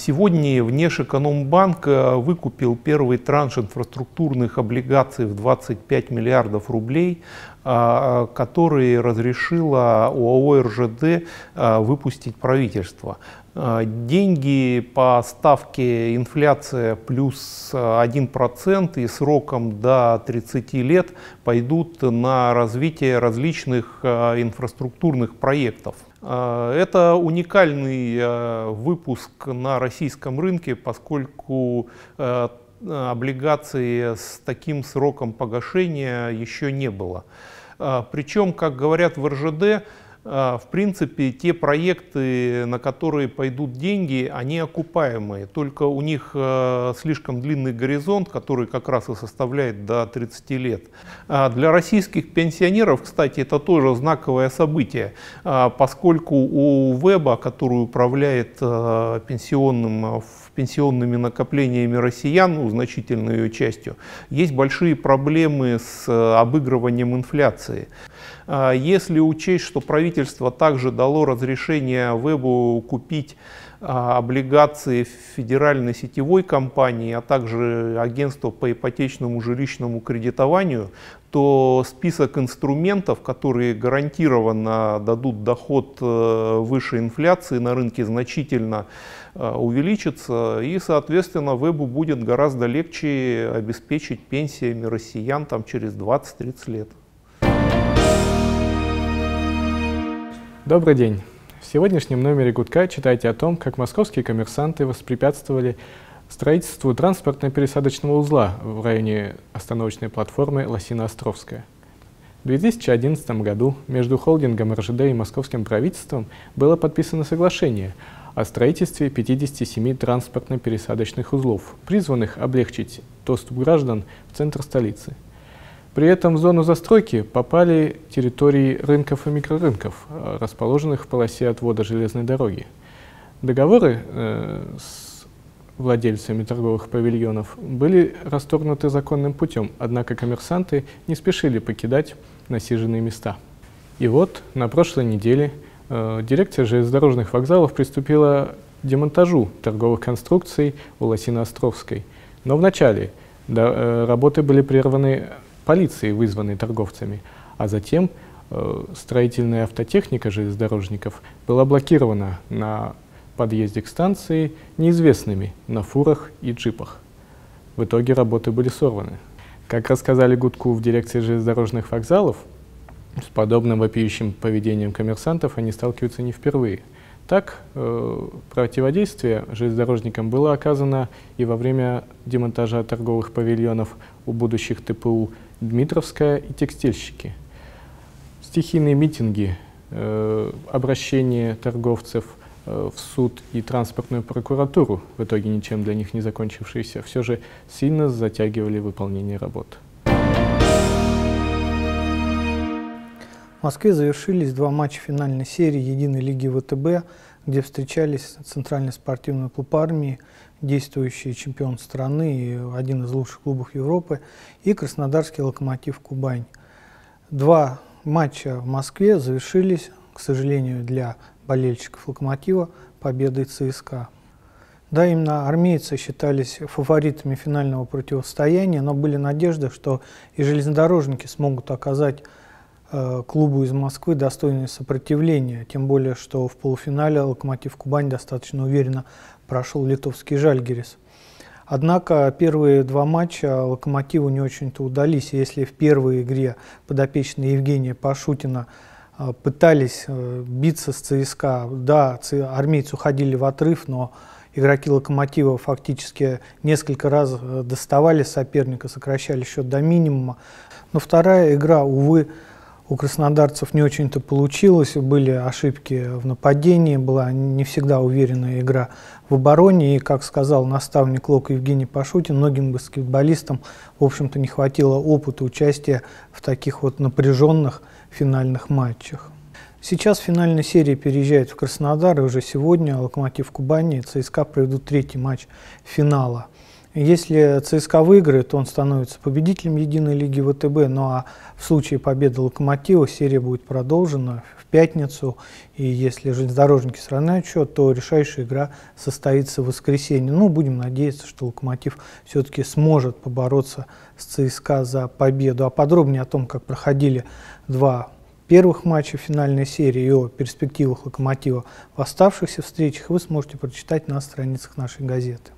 Сегодня Внешэкономбанк выкупил первый транш инфраструктурных облигаций в 25 миллиардов рублей, которые разрешило ОАО РЖД выпустить правительство. Деньги по ставке инфляция плюс 1% и сроком до 30 лет пойдут на развитие различных инфраструктурных проектов. Это уникальный выпуск на российском рынке, поскольку облигаций с таким сроком погашения еще не было. Причем, как говорят в РЖД, в принципе, те проекты, на которые пойдут деньги, они окупаемые. Только у них слишком длинный горизонт, который как раз и составляет до 30 лет. Для российских пенсионеров, кстати, это тоже знаковое событие, поскольку у ВЭБа, который управляет пенсионными накоплениями россиян, значительной ее частью, есть большие проблемы с обыгрыванием инфляции. Если учесть, что правительство также дало разрешение ВЭБу купить облигации федеральной сетевой компании, а также агентства по ипотечному жилищному кредитованию, то список инструментов, которые гарантированно дадут доход выше инфляции на рынке, значительно увеличится, и, соответственно, ВЭБу будет гораздо легче обеспечить пенсиями россиян через 20-30 лет. Добрый день! В сегодняшнем номере «Гудка» читайте о том, как московские коммерсанты воспрепятствовали строительству транспортно-пересадочного узла в районе остановочной платформы Лосино-Островская. В 2011 году между холдингом РЖД и московским правительством было подписано соглашение о строительстве 57 транспортно-пересадочных узлов, призванных облегчить доступ граждан в центр столицы. При этом в зону застройки попали территории рынков и микрорынков, расположенных в полосе отвода железной дороги. Договоры с владельцами торговых павильонов были расторгнуты законным путем, однако коммерсанты не спешили покидать насиженные места. И вот на прошлой неделе дирекция железнодорожных вокзалов приступила к демонтажу торговых конструкций у Лосино-Островской. Но вначале работы были прерваны полицией, вызванной торговцами, а затем строительная автотехника железнодорожников была блокирована на подъезде к станции неизвестными на фурах и джипах. В итоге работы были сорваны. Как рассказали Гудку в дирекции железнодорожных вокзалов, с подобным вопиющим поведением коммерсантов они сталкиваются не впервые. Так, противодействие железнодорожникам было оказано и во время демонтажа торговых павильонов у будущих ТПУ «Дмитровская» и «Текстильщики». Стихийные митинги, обращение торговцев в суд и транспортную прокуратуру, в итоге ничем для них не закончившиеся, все же сильно затягивали выполнение работ. В Москве завершились два матча финальной серии Единой лиги ВТБ, где встречались Центральный спортивный клуб армии, действующий чемпион страны и один из лучших клубов Европы, и Краснодарский Локомотив Кубань. Два матча в Москве завершились, к сожалению, для болельщиков Локомотива, победой ЦСКА. Да, именно армейцы считались фаворитами финального противостояния, но были надежды, что и железнодорожники смогут оказать клубу из Москвы достойное сопротивление, тем более, что в полуфинале Локомотив Кубань достаточно уверенно прошел литовский Жальгирис. Однако первые два матча Локомотиву не очень-то удались. Если в первой игре подопечные Евгения Пашутина пытались биться с ЦСКА, да, армейцы уходили в отрыв, но игроки Локомотива фактически несколько раз доставали соперника, сокращали счет до минимума. Но вторая игра, увы, у краснодарцев не очень-то получилось, были ошибки в нападении, была не всегда уверенная игра в обороне, и, как сказал наставник ЛОК Евгений Пашутин, многим баскетболистам, в общем-то, не хватило опыта участия в таких вот напряженных финальных матчах. Сейчас финальная серия переезжает в Краснодар, и уже сегодня Локомотив Кубани и ЦСКА проведут третий матч финала. Если ЦСКА выиграет, то он становится победителем единой лиги ВТБ. Ну а в случае победы «Локомотива» серия будет продолжена в пятницу. И если железнодорожники сравняют счет, то решающая игра состоится в воскресенье. Ну, будем надеяться, что «Локомотив» все-таки сможет побороться с ЦСКА за победу. А подробнее о том, как проходили два первых матча финальной серии и о перспективах «Локомотива» в оставшихся встречах вы сможете прочитать на страницах нашей газеты.